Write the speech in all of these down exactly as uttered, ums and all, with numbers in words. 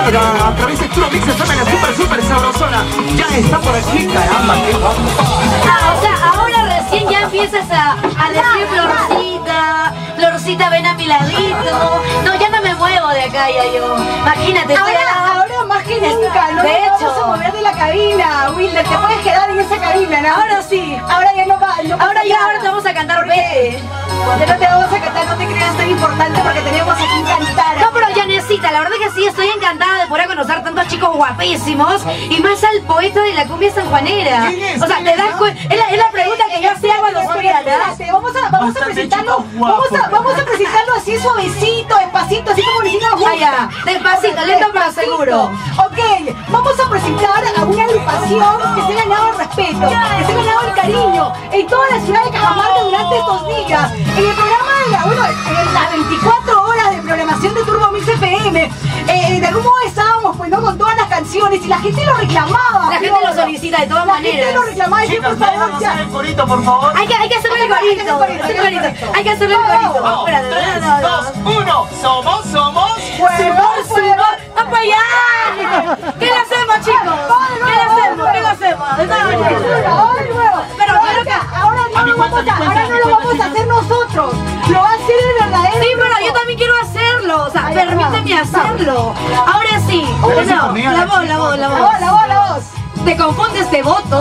a, a través de Turbo Mix F M, la super, super sabrosona. Ya está por aquí, caramba, qué guapo. Ah, o sea, ahora recién ya empiezas a, a decir Florcita, Florcita, ven a mi ladito. No, ya no me muevo de acá ya yo. Imagínate, estoy Ahora, al lado. ahora más que nunca, ¿no? De hecho. Vamos a mover de la cabina, Wilder, te puedes quedar en esa cabina, ¿no? Ahora sí. Ahora ya no va, no pasa Ahora ya, nada. ahora te vamos a cantar ¿Por qué? Ya no te vamos a cantar, no te creas tan importante porque tenemos aquí cantar. No, pero Yanecita, la verdad que sí, estoy encantada de poder conocer tantos chicos guapísimos y más al poeta de la cumbia sanjuanera. ¿Quién es? O sea, te das cuenta, es la, es la pregunta que yo hacía cuando Espérate, subía, ¿verdad? espérate, vamos a, vamos a Bastante presentarlo, chico guapo. vamos a, vamos a presentarlo así suavecito, despacito, así como le hicimos a Ah, ya, despacito, lento pero seguro. Ok, vamos a presentar a una agrupación que se ha ganado el respeto, que se ha ganado el cariño en toda la ciudad de Cajamarca durante estos días. En el programa de la, bueno, en las veinticuatro horas de programación de Turbo Mix F M, eh, de algún modo estábamos pues no con todas las canciones y la gente lo reclamaba. La gente ¿no? lo solicita de todas La maneras. gente lo reclamaba y decía, Chicas, por favor, vamos a ya. hacer el corito, por favor. Hay que, hay que hacerle el corito, hay que hacerle el corito, hay que hacerle el corito. Vamos, Espérate, tres, no, no, no. dos, uno. Somos, somos. Fuego, fuego. ¡Vamos para allá! ¿Qué le hacemos, chicos? ¿Qué le hacemos? ¿Qué le hacemos? De todas maneras. Ay, nuevo. Pero Pero creo que- ahora A no mi lo vamos cuenta, a, a mi cuenta, ahora a no mi lo cuenta, vamos a chicos. hacer nosotros. Lo va a hacer el verdadero. Sí, pero yo también quiero hacerlo, o sea, Ay, permíteme va, hacerlo. Ahora sí, Pero sí, no, conmigo, la la voz, la voz, la La voz. voz, la voz, la voz. Te confundes de voto.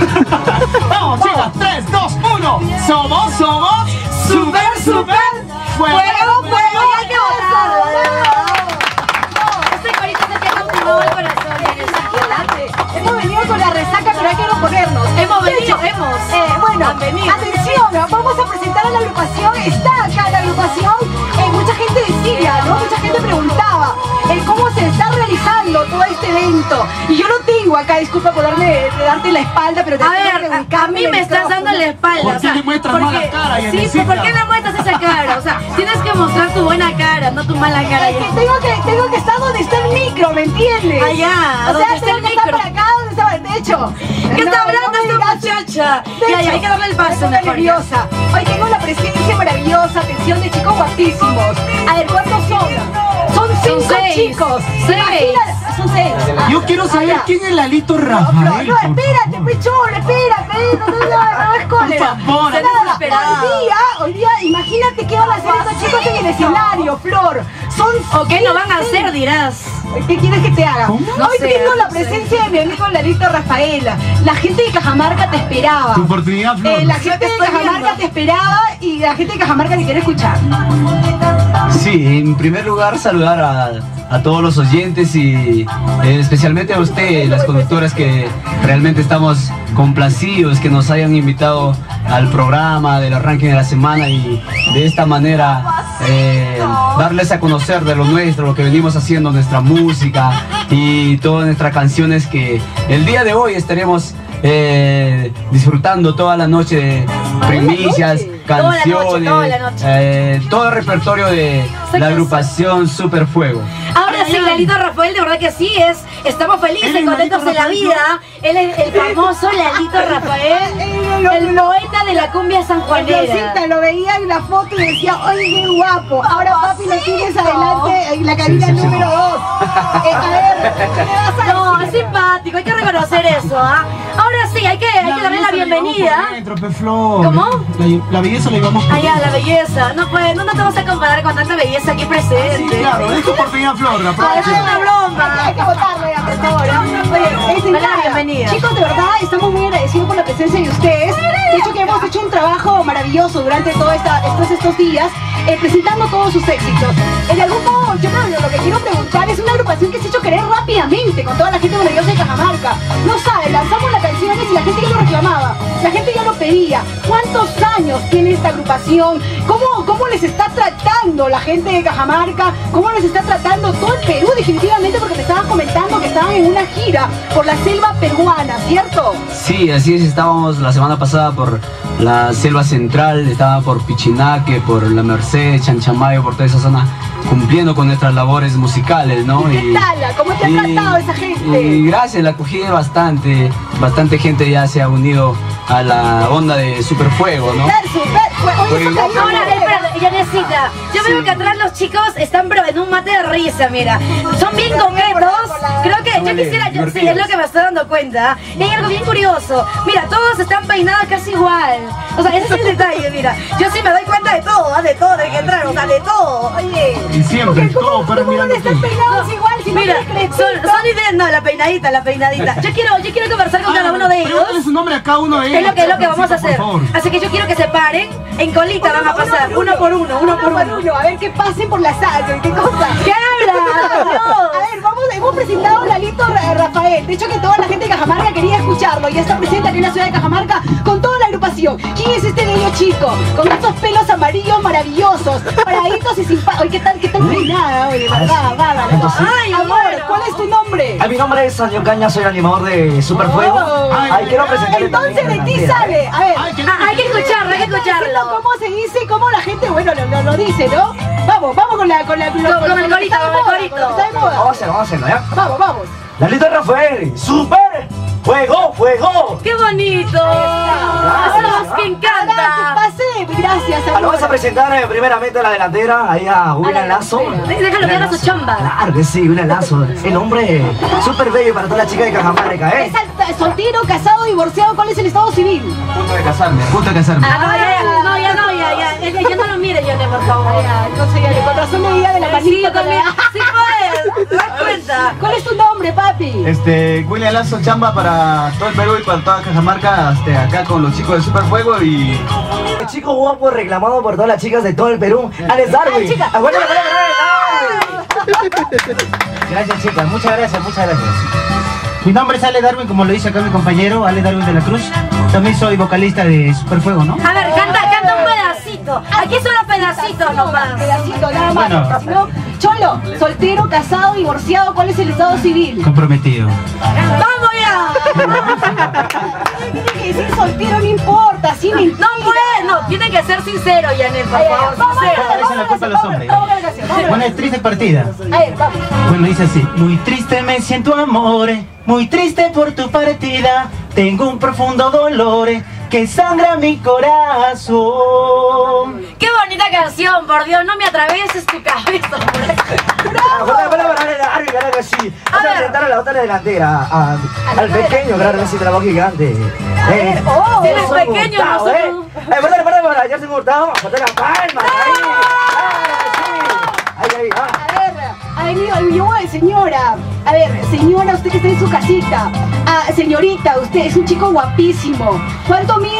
Vamos, chicas, tres, dos, uno. Somos, somos. Super, super. Fuego, fuego, y hay que votarlo, de verdad. Este corito se te ha cautivado el corazón, Yanecita. Hemos venido con la resaca, pero hay que no ponernos. Hemos De venido, hecho, hemos. Eh, bueno, Han venido. atención, vamos a presentar a la agrupación. Está acá la agrupación. Eh, mucha gente decía, ¿no? Mucha gente preguntaba eh, cómo se está realizando todo este evento. Y yo no tengo acá, disculpa por darme, de darte la espalda, pero te A tengo que ver, a, a ubicarme mí en me el estás micrófono. dando la espalda. ¿Por o sea, qué le muestras porque- mala cara, Sí, Yanecita? ¿por qué no muestras esa cara? O sea, tienes que mostrar tu buena cara, no tu mala cara. Es que tengo que, tengo que estar donde está el micro, ¿me entiendes? Allá, o donde sea, está tengo el que estar micro. para acá, donde está el techo. ¿Qué está hablando esta muchacha? Ya, ya, hay que darle el paso Estoy mejor. nerviosa. Hoy tengo la presencia maravillosa, atención de chicos guapísimos. A ver, ¿cuántos son? Son cinco seis. chicos. Seis. Imagínate, son seis. Ah, Yo quiero saber allá. quién es Lalito No, Rafael. no, no, por favor. espérate, pechón, espérate, no, no, no, no es cólera. Por favor. Nada, desesperada. hoy día, hoy día, imagínate qué van a hacer estos chicos en el escenario, Flor. Son ¿O qué no van a seis. hacer, dirás? ¿Qué quieres que te haga? ¿Cómo? No Hoy sé, tengo la no sé. presencia de mi amigo Lalito Rafaela. La gente de Cajamarca te esperaba. Tu oportunidad, Flor. Eh, la Yo gente te de estoy Cajamarca viendo. te esperaba y la gente de Cajamarca te quiere escuchar. Sí, en primer lugar saludar a, a todos los oyentes y eh, especialmente a usted, las conductoras que realmente estamos complacidos que nos hayan invitado al programa del arranque de la semana y de esta manera eh, darles a conocer de lo nuestro, lo que venimos haciendo, nuestra música y todas nuestras canciones que el día de hoy estaremos eh, disfrutando toda la noche de primicias, Toda la noche, canciones, toda la noche. eh, todo el repertorio de la agrupación Super Fuego. Ahora sí, Lalito Rafael, de verdad que sí es. Estamos felices, Él es contentos Lalito en la Rafael, vida. Él es el famoso Lalito Rafael, el poeta de la cumbia sanjuanera. Florcita lo veía en la foto y decía, oye, qué guapo. Ahora, papi, lo tienes adelante en la cabina Sí, sí, sí. número dos. Eh, a ver, ¿qué me vas a No, decir? es simpático, hay que reconocer eso, ¿ah? Ahora sí, hay que, hay que darle la bienvenida. ¿Cómo? La, la belleza la llevamos por Allá, la belleza. No, pues, no, no te vas a comparar con tanta belleza aquí presente. Claro, es tu oportunidad, Flor. La Ah, eso es una Hay, broma. hay que votarle a por favor. ¿eh? Oye, es Dale la bienvenida. Chicos, de verdad, estamos muy agradecidos por la presencia de ustedes. De hecho, que hemos hecho un trabajo maravilloso durante todos estos, estos días, eh, presentando todos sus éxitos. En algún modo, yo creo que lo que quiero preguntar es una agrupación que se ha hecho querer rápidamente con toda la gente maravillosa de Cajamarca. No sabe, lanzamos las canciones y la gente ya lo reclamaba, la gente ya lo pedía. ¿Cuántos años tiene esta agrupación? ¿Cómo, cómo les está tratando la gente de Cajamarca? ¿Cómo les está tratando todo el Perú definitivamente? Porque me estaban comentando que estaban en una gira por la selva peruana, ¿cierto? Sí, así es, estábamos la semana pasada por la selva central, estaba por Pichinaque, por La Merced, Chanchamayo, por toda esa zona, cumpliendo con nuestras labores musicales, ¿no? ¿Y qué tal? ¿Cómo te ha tratado esa gente? Y gracias, la acogida bastante, bastante gente ya se ha unido a la onda de Superfuego, ¿no? Super Fuego. Oye, eso cayó. Ahora, espérate, Yanecita, yo veo que atrás los chicos están pero en un mate de risa, mira. Son bien coquetos. Creo que yo quisiera, yo, sí, es lo que me estoy dando cuenta. Y hay algo bien curioso. Mira, todos están peinados casi igual. O sea, ese es el detalle, mira. Yo sí me doy cuenta de todo, ¿ah? De todo, de que entrar, o sea, de todo. Oye. Y siempre, todo para ¿Cómo van a estar peinados igual? Si Mira, no te son, son ideas, no, la peinadita, la peinadita. Yo quiero, yo quiero conversar con cada uno de ellos. Pregúntale su nombre a cada uno de ellos. Es lo que, es lo que vamos a hacer. Por favor. Así que yo quiero que se paren, en colita van a pasar, uno por uno, uno por uno. A ver, que pasen por la sala, ¿qué cosa? ¿Qué habla? A ver, vamos, hemos presentado a Lalito Ra- Rafael. De hecho que toda la gente de Cajamarca quería escucharlo. Ya está presente aquí en la ciudad de Cajamarca con toda la agrupación. ¿Quién es este bello chico? Con estos pelos amarillos maravillosos, paraditos y simpáticos. Oye, ¿qué tal, qué tal peinada? Oye, verdad, bárbaro. Ay, Amor, bueno. ¿cuál es tu nombre? Ah, mi nombre es Sanio Caña, soy el animador de Superfuego. Oh. Ay, quiero presentarle Entonces también de ti a la sale. A ver. Ay, que- Ah, hay que escucharlo, hay que Diciendo escucharlo. ¿Cómo se dice? ¿Cómo la gente, bueno, lo, lo, lo dice, ¿no? Vamos, vamos con la... Con, la, con, con el lo que corito, está de con el moda, corito. con lo que está de moda. Vamos a hacerlo, vamos a hacerlo, ¿ya? Vamos, vamos. Lalito Rafael, Super Fuego, Fuego. ¡Qué bonito! ¡Eso que encanta! Pase, gracias, Ah, lo vamos a presentar eh, primeramente a la delantera, ahí a William Lazo. Déjalo que haga su chamba. Claro que sí, William Lazo. El hombre súper bello para toda la chica de Cajamarca, ¿eh? ¿Es al- soltero, casado, divorciado? ¿Cuál es el estado civil? Punto de casarme, punto de casarme. Ah, no, ya, ya, no, ya, no, ya, ya, ya, ya no lo mire, Yone, por favor. Ya, entonces ya, con razón me diga de la Sí, manita. también, sí puedes, ¿te das cuenta? ¿Cuál es tu nombre, papi? Este, William Lazo chamba para todo el Perú y para toda Cajamarca, este, acá con los chicos de Superfuego y... El chico guapo reclamado por todas las chicas de todo el Perú, Alex Darwin. Ay, chica. Ah, bueno, bueno, bueno, bueno. Gracias, chicas, muchas gracias, muchas gracias. Mi nombre es Ale Darwin, como lo dice acá mi compañero, Ale Darwin de la Cruz. También soy vocalista de Superfuego, ¿no? A ver, canta, canta un pedacito. Aquí son los pedacitos nomás. Pedacito, nada más. Bueno. porque si no, Cholo, soltero, casado, divorciado, ¿cuál es el estado civil? Comprometido. ¡Vamos ya! Tiene que decir soltero, no importa, sí me No puede, no, tiene que ser sincero, Janet, por Ay, ay, favor, vamos, sincero. vamos, Esa es la culpa de los hombres. Vamos con la canción, vamos con Bueno, la es triste partida. canción. A ver, vamos. Bueno, dice así. Muy triste me siento, amor, muy triste por tu partida. Tengo un profundo dolor que sangra mi corazón. Qué bonita canción, por Dios, no me atravieses tu cabeza. Ah, bueno, bueno, bueno, Ale Darwin, claro que sí. Vamos a ver. presentar a la otra delantera, a- al pequeño, claro que sí, trabajo gigante. Eh, oh, si él es Gerson pequeño, Hurtado, nosotros- ¿eh? Eh, perdón, perdón, perdón, Gerson Hurtado, falta la palma, ahí. Ahí, ahí, ah. A ver, ha venido, yo, eh, señora. A ver, señora, usted que está en su casita. Ah, señorita, usted es un chico guapísimo. ¿Cuánto mide?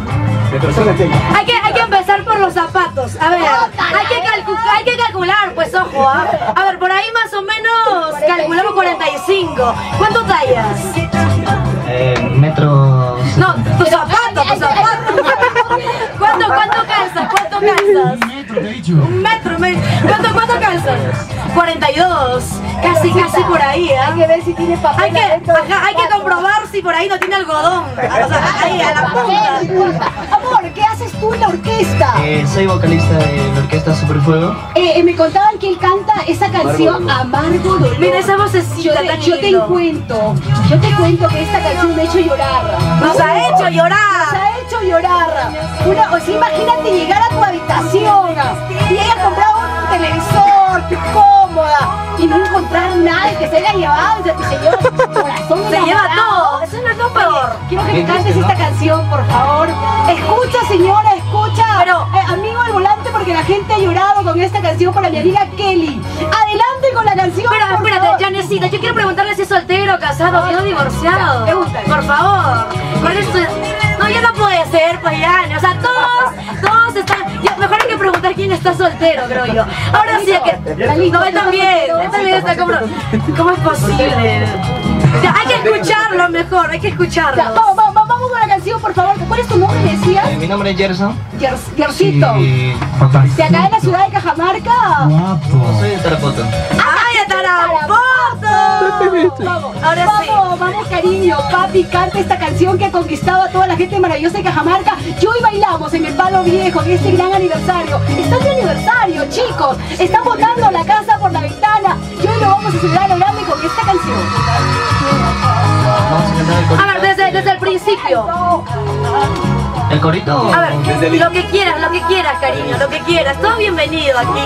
Hay que, hay que empezar por los zapatos. A ver, hay que, calcu- hay que calcular, pues ojo, ¿ah? A ver, por ahí más o menos calculamos cuarenta y cinco. ¿Cuánto tallas? Eh, metro... No, tus zapatos, tus zapatos. ¿Cuánto, cuánto calzas? ¿Cuánto calzas? Un metro, te he dicho. Un metro, me- ¿cuánto, cuánto calzas? cuarenta y dos. Casi, casi por ahí, Hay ¿ah? que ver si tiene papel. Hay que, adentro del ajá, hay que zapato. comprobar si por ahí no tiene algodón. O sea, ahí, a la punta. Amor, ¿qué haces tú en la orquesta? Eh, soy vocalista de la orquesta Superfuego. Eh, eh, me contaban que él canta esa canción Amargo Dolor. Mira esa Yo vocecita te, tan yo te lindo. cuento, yo te cuento que esta canción me ha hecho llorar. Nos ha hecho Nos llorar. ha hecho llorar. Una, o sea, imagínate llegar a tu habitación y ella comprado un televisor, cómoda, y no encontrar nada que se haya llevado, o sea, que se lleva tu corazón. Se lleva enamorado. todo. Eso no es lo peor. Quiero que me Bien cantes triste, ¿no? esta canción, por favor. Escucha, señora, escucha. Pero- Eh, amigo al volante, porque la gente ha llorado con esta canción para mi amiga Kelly. Adelante con la canción. Pero por espérate, favor. Janecita, yo quiero preguntarle si es soltero, casado, o divorciado. Pregúntale. Por favor. ¿Cuál es tu...? No, ya no puede ser, pues ya. O sea, todos, todos están... ya, mejor hay que preguntar quién está soltero, creo yo. Ahora sí, hay que... No, él también. Él también está como... ¿Cómo es posible? Ya, hay que escucharlo mejor, hay que Ya, escucharlo. vamos, vamos, vamos con la canción, por favor. ¿Cuál es tu nombre, me decías? Eh, mi nombre es Gerson. Gers- Gersito. Y... Papá. ¿De acá en la ciudad de Cajamarca? Guapo. Soy de Tarapoto. ¡Ay, Tarapoto! Vamos, Ahora sí. vamos, vamos, cariño. Papi, canta esta canción que ha conquistado a toda la gente maravillosa de Cajamarca. Yo y bailamos en el Palo Viejo en este gran aniversario. Está de aniversario, chicos. Están botando la casa por la ventana. Y hoy lo vamos a celebrar a lo grande con esta canción. Vamos a cantar el A ver, desde, desde el principio principio? ¿El corito? A ver, lo que quieras, lo que quieras, cariño, lo que quieras. Todo bienvenido aquí.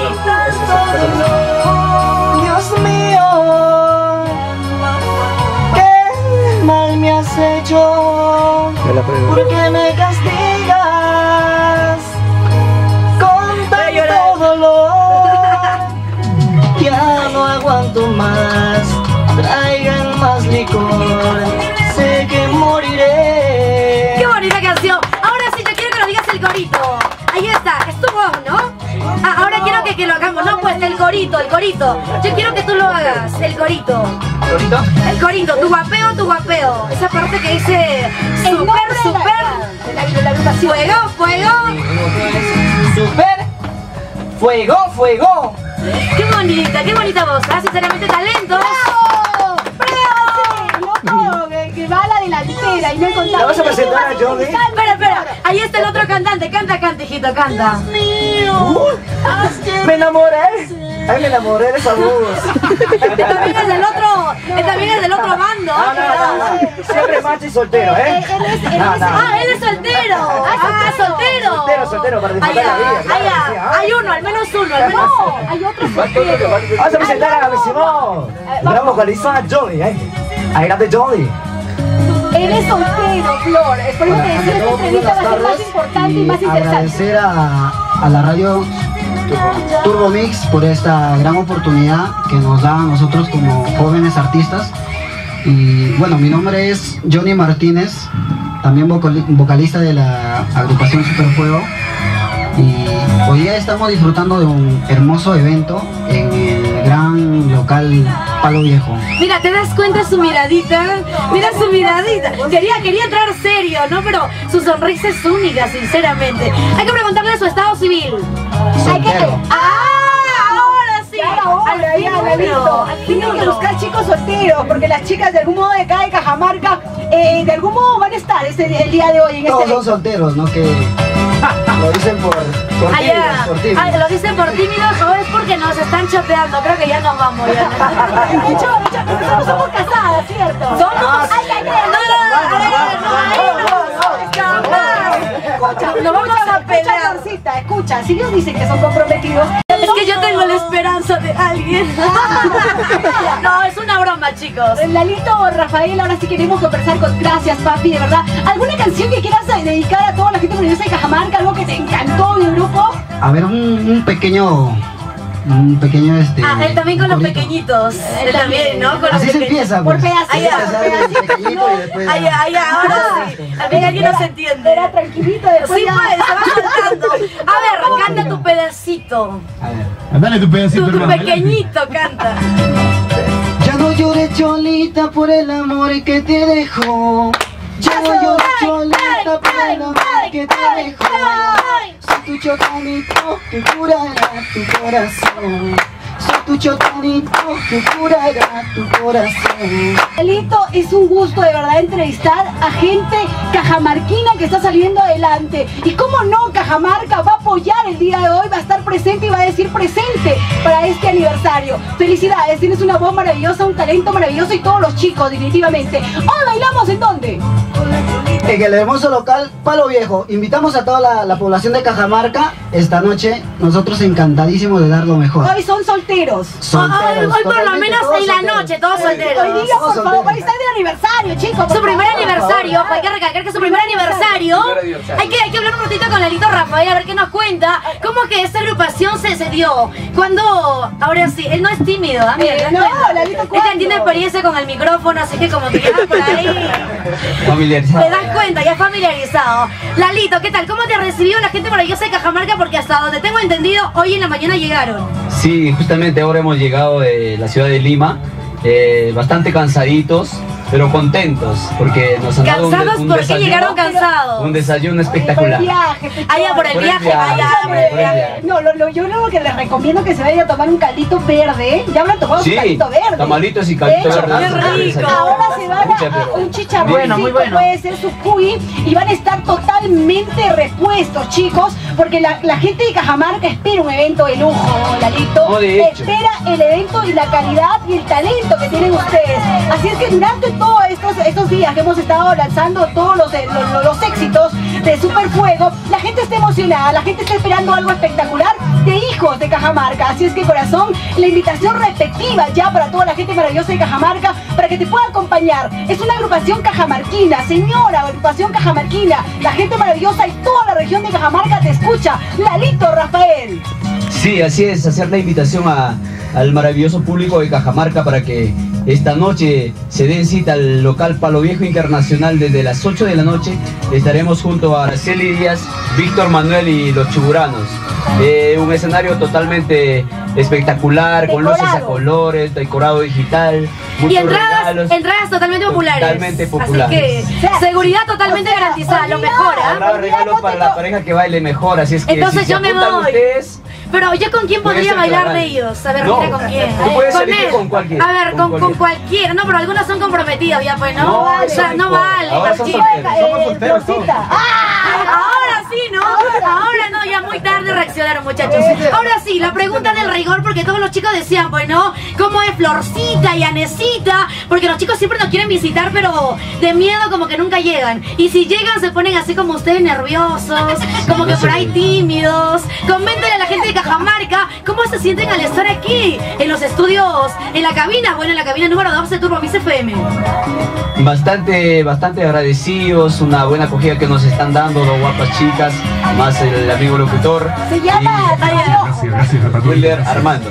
Dios mío, qué mal me has hecho. ¿Por qué me castigas con tanto dolor? Ya no aguanto más, traigan más licor, sé que moriré. ¡Qué bonita canción! Ahora sí, yo quiero que nos digas el corito. Ahí está, es tu voz, ¿no? Ah, ahora quiero que, que lo hagamos, no, pues el corito, el corito. Yo quiero que tú lo hagas, el corito. ¿Corito? El corito, tu guapeo, tu guapeo. Esa parte que dice El nombre super, de la- super. de la, de la agrupación. Fuego, fuego. Super, fuego, fuego. Qué bonita, qué bonita voz. Ah, sinceramente, talentos. ¡Bravo! ¡Bravo! Loco, que, que va a la delantera y no encontramos. ¿La vas a presentar a Johnny? Espera, espera. Ahí está el otro cantante. Canta, canta, hijito, canta. Me enamoré. Ay, me enamoré de esa voz. Este también es del otro, este también es del otro bando. No, no, no, no. Siempre macho y soltero, ¿eh? Él es- él No, es- no. Ah, él es soltero. Ah, soltero. Soltero, soltero, para disfrutar Allá, la vida, claro, allá. sí, ah. Hay uno, al menos uno, al menos No, uno. hay otro soltero. Vamos a presentar a mi Simón. Gran vocalista Johnny, ¿eh? Ahí grande Johnny. Él es soltero, Flor. Es por eso que decía esta entrevista va a ser más importante y más interesante. agradecer a, a la radio Turbo Mix por esta gran oportunidad que nos da a nosotros como jóvenes artistas. Y bueno, mi nombre es Johnny Martínez, también vocali- vocalista de la agrupación Superfuego. Y hoy día estamos disfrutando de un hermoso evento en el gran local Palo Viejo. Mira, ¿te das cuenta su miradita? Mira su miradita. Quería, quería entrar serio, ¿no? Pero su sonrisa es única, sinceramente. Hay que preguntarle su estado civil. Hay que... Soltero. ¡Ah! Ahora sí. Ahora, Al ya, fin ya, uno, listo. al fin Tienen que uno. buscar chicos solteros, porque las chicas de algún modo de acá de Cajamarca, eh, de algún modo van a estar este, el día de hoy en Todos este son solteros, ¿no? Que lo dicen por, por Ah, tímidos, ya. por tímidos. Ah, lo dicen por tímidos o es porque nos están choteando. Creo que ya nos vamos. Ya. De hecho, de hecho, nosotros somos casadas, ¿cierto? Somos. Ay, ay, ay, No, no, no, no, ahí no, jamás. Escucha, Nos vamos a escucha, pelear. Florcita, escucha, si ellos dicen que son comprometidos, Es que yo tengo la esperanza de alguien. No, es una broma, chicos. Lalito, Rafael, ahora sí queremos conversar con... Gracias, papi, de verdad. ¿Alguna canción que quieras dedicar a toda la gente maravillosa de Cajamarca? ¿Algo que te encantó del grupo? A ver, un, un pequeño, un pequeño este. Ah, él también con los corito. pequeños. Él también, ¿no? Con los Así se pequeños. empieza, Por pues. pedacitos, Ay, ya. Empezar desde pequeñito y después. Ay, ay, ahora sí. A mí alguien nos entiende. Era tranquilito, después Sí, ya... pues, se va soltando. A ver, canta tu pedacito. A ver. Dale tu pedacito, Tu, tu hermano. pequeñito canta. Ya no llores, Cholita, por el amor que te dejó. Ya no llores, Cholita, por el amor que te dejó. Soy tu chocolito que curará tu corazón. Soy tu chocolito que curará tu corazón. Lalito, es un gusto de verdad entrevistar a gente cajamarquina que está saliendo adelante. Y cómo no, Cajamarca va a apoyar el día de hoy, va a estar presente y va a decir presente para este aniversario. Felicidades, tienes una voz maravillosa, un talento maravilloso y todos los chicos, definitivamente. ¿Hoy bailamos en dónde? En el hermoso local Palo Viejo, invitamos a toda la, la población de Cajamarca esta noche. Nosotros encantadísimos de dar lo mejor. Hoy son solteros. Solteros, Hoy, hoy por lo totalmente menos todos en la solteros. noche, todos solteros. Hoy día, por favor, hoy está de aniversario, chicos. por Su primer favor. aniversario, hay que recalcar que es su primer aniversario. Hay que, hay que hablar un ratito con Lalito Rafael a ver qué nos cuenta. ¿Cómo que esta agrupación se, se dio? Cuando, ahora sí, él no es tímido, ¿ah? Mira, Eh, ¿te das no, cuenta? Lalito, Él ¿cuándo? ya tiene experiencia con el micrófono, así que como que ya por ahí Familiarizado. te das cuenta, ya familiarizado. Lalito, ¿qué tal? ¿Cómo te recibió la gente maravillosa de Cajamarca? Porque hasta donde tengo entendido, hoy en la mañana llegaron. Sí, justamente ahora hemos llegado de la ciudad de Lima, eh, bastante cansaditos, pero contentos, porque nos han dado un, de- ¿Cansados? un ¿Por qué desayuno, llegaron cansados? un desayuno Por el espectacular. viaje, pe- Allá por el Por el viaje, viaje, allá sí, por el por el viaje. viaje. No, lo, lo- yo lo que les recomiendo que se vayan a tomar un caldito verde, ¿eh? Ya habrán tomado Sí, un caldito verde. tamalitos y De caldito hecho, verde. qué rico. Ahora se van Pucha, a, a pero un chicharrón, bueno, muy bueno. puede ser su cuy, y van a estar totalmente repuestos, chicos, porque la, la gente de Cajamarca espera un evento de lujo, Lalito. No, de hecho. Espera el evento y la calidad y el talento que tienen ustedes. Así es que durante todos estos, estos días que hemos estado lanzando todos los, los, los éxitos de Superfuego, la gente está emocionada, la gente está esperando algo espectacular de hijos de Cajamarca. Así es que, corazón, la invitación respectiva ya para toda la gente maravillosa de Cajamarca para que te pueda acompañar. Es una agrupación cajamarquina, señora, agrupación cajamarquina. La gente maravillosa y toda la región de Cajamarca te escucha. Lalito Rafael. Sí, así es, hacer la invitación a, al maravilloso público de Cajamarca para que esta noche se den cita al local Palo Viejo Internacional desde las ocho de la noche. Estaremos junto a Araceli Díaz, Víctor Manuel y los Chuburanos. Eh, un escenario totalmente espectacular, con luces a colores, decorado digital. Y entradas, entradas totalmente populares. Totalmente populares. Así que seguridad totalmente o sea, garantizada, lo mejor. ¿eh? Habrá regalos para la pareja que baile mejor, así es que entonces si yo se me apuntan voy. Ustedes, pero yo con quién podría bailar de ellos, a ver, no, mira con quién. tú puedes con elegir él. con cualquiera. A ver, con, con, con cualquiera. No, pero algunos son comprometidos ya, pues, ¿no? No, o sea, no vale. ahora son Martín. solteros, somos solteros todos. Ahora sí, ¿no? Ahora no, ya muy tarde reaccionaron, muchachos. Ahora sí, la pregunta del rigor, porque todos los chicos decían, pues, ¿no? ¿Cómo es Florcita y Anesita? Porque los chicos siempre nos quieren visitar, pero de miedo como que nunca llegan. Y si llegan se ponen así como ustedes nerviosos, como que por ahí tímidos. Coméntenle a la gente de Cajamarca cómo se sienten al estar aquí, en los estudios, en la cabina, bueno, en la cabina número dos de Turbo Mix F M. Bastante, bastante agradecidos, una buena acogida que nos están dando, dos guapas chicas, más el amigo locutor. Se llama Gracias, gracias, Wilder Armando.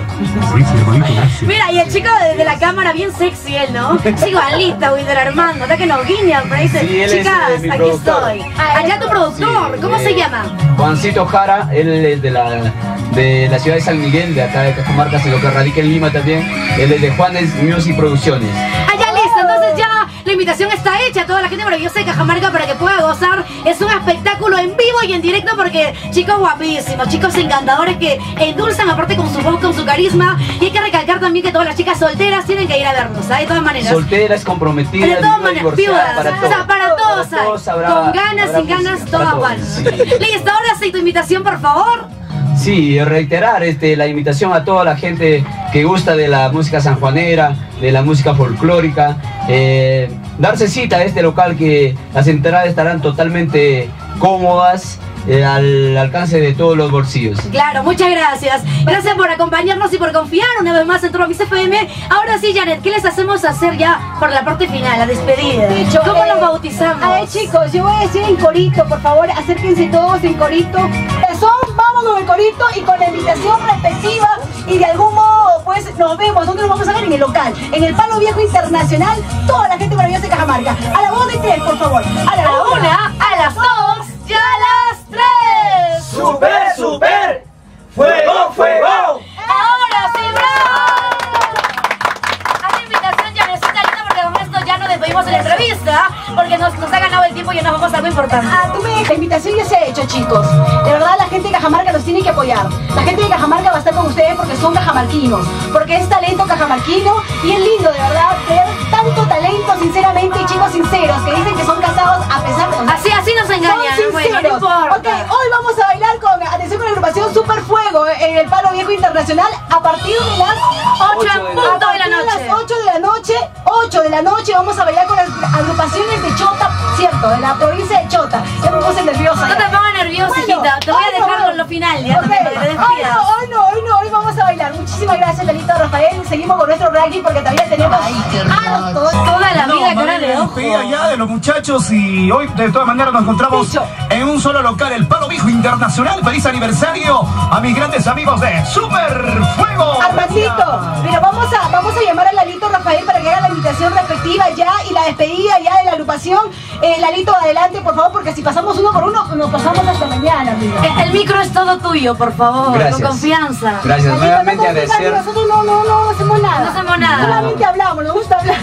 Mira, y el chico de, de la cámara, bien sexy él, ¿no? Es igualita, Wilder Armando, hasta que nos guiñan, pero dice, Sí, él es, chicas, eh, mi aquí productor. estoy. Allá tu productor, Sí, ¿cómo eh, se llama? Juancito Jara, él es de la, de la ciudad de San Miguel, de acá de Cajamarca, sino que radica en Lima también. Él es de Juanes Music Producciones. Allá listo, entonces ya la invitación está hecha a toda la gente maravillosa de Cajamarca para que pueda gozar. Es un espectáculo en vivo y en directo porque chicos guapísimos, chicos encantadores que endulzan aparte con su voz, con su carisma. Y hay que recalcar también que todas las chicas solteras tienen que ir a verlos, ¿sabes? De todas maneras. Solteras, comprometidas, De todas viudas, maneras, divorciadas, viudas, para o sea, todos. para todos, Para todos hay. habrá- Con ganas, habrá sin ganas, música, todas para van. todos, sí. Listo, ahora sí tu invitación, por favor. Sí, reiterar este, la invitación a toda la gente que gusta de la música sanjuanera, de la música folclórica, eh, darse cita a este local que las entradas estarán totalmente cómodas, eh, al alcance de todos los bolsillos. Claro, muchas gracias. Gracias por acompañarnos y por confiar una vez más en Turbo Mix F M. Ahora sí, Janet, ¿qué les hacemos hacer ya por la parte final, la despedida? Dicho, ¿Cómo eh, los bautizamos? A ver, chicos, yo voy a decir en corito, por favor, acérquense todos en corito. Son, vámonos en corito y con la invitación respectiva y de algún modo, pues, nos vemos. ¿Dónde nos vamos a ver? En el local, en el Palo Viejo Internacional, toda la gente maravillosa de Cajamarca. A la voz de tres, por favor. A la A la una, a las dos y a las tres. ¡Super, super! ¡Fuego, fuego! Ahora sí, bravo. A la invitación, Janecita linda, porque con esto ya nos despedimos de la entrevista, porque nos, nos ha ganado el tiempo y ya nos vamos a algo importante. Ah, tú me, la invitación ya se ha hecho, chicos. De verdad, la gente de Cajamarca los tiene que apoyar. La gente de Cajamarca va a estar con ustedes porque son cajamarquinos, porque es talento cajamarquino y es lindo, de verdad, ver tanto talento, sinceramente, y chicos sinceros que dicen que son casados a pesar de... Así, así nos engañan. Son Bueno, no sinceros. importa. Ok, hoy vamos a bailar con, atención, con la agrupación Superfuego en el Palo Viejo Internacional a partir de las Ocho en punto de la a noche. las ocho de la noche, ocho de la noche vamos a bailar con las agrupaciones de Chota, cierto, de la provincia de Chota. Ya me puse nerviosa. No te ya. pongas nerviosa, Bueno, hijita. Te voy a hoy dejar no, con lo final, ya ok. también, para que te Hoy despidas. no, hoy no, hoy no, hoy vamos a bailar. Muchísimas gracias, Lalito Rafael. Seguimos con nuestro ranking porque todavía tenemos harto. Toda la No, vida, más cara bien de la ojo. despedida ya de los muchachos y hoy de todas maneras nos encontramos Dicho. en un solo local, el Palo Viejo Internacional. Feliz aniversario a mis grandes amigos de Superfuego. Armandito, pero vamos a, vamos a llamar a Lalito Rafael para que haga la invitación respectiva ya y la despedida ya de la agrupación. Eh, Lalito, adelante, por favor, porque si pasamos uno por uno, nos pasamos hasta mañana, amigo. El, el micro es todo tuyo, por favor, Gracias. con confianza. Gracias, Lalito, nuevamente no confíes, agradecer. nosotros no, no, no, no hacemos nada. No hacemos nada. Solamente hablamos, nos gusta hablar.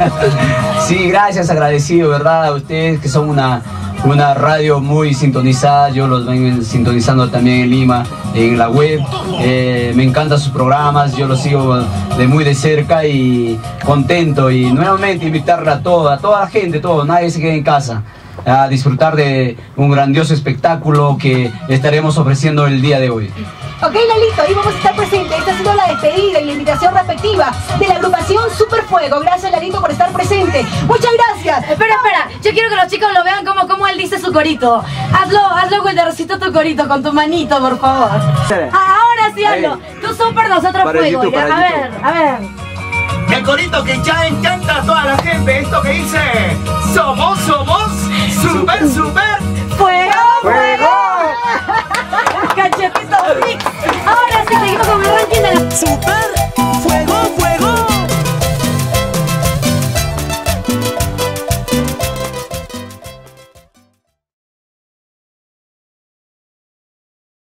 Sí, gracias, agradecido, ¿verdad? A ustedes que son una, una radio muy sintonizada, yo los vengo sintonizando también en Lima, en la web. Eh, me encantan sus programas, yo los sigo de muy de cerca y contento. Y nuevamente invitarla a toda, a toda la gente, todo, nadie se quede en casa. a disfrutar de un grandioso espectáculo que estaremos ofreciendo el día de hoy. Ok, Lalito, ahí vamos a estar presentes. Esta ha sido la despedida y la invitación respectiva de la agrupación Super Fuego. Gracias, Lalito, por estar presente. Muchas gracias. Espera, espera, yo quiero que los chicos lo vean como, como él dice su corito. Hazlo, hazlo, Wildercito, tu corito con tu manito, por favor. Ah, ahora sí, hazlo. Tú Super, nosotros Para Fuego. YouTube, Ya, para a YouTube. ver, a ver. El corito que ya encanta a toda la gente. Esto que dice: somos, somos, super, super, ¡Fuego, fuego!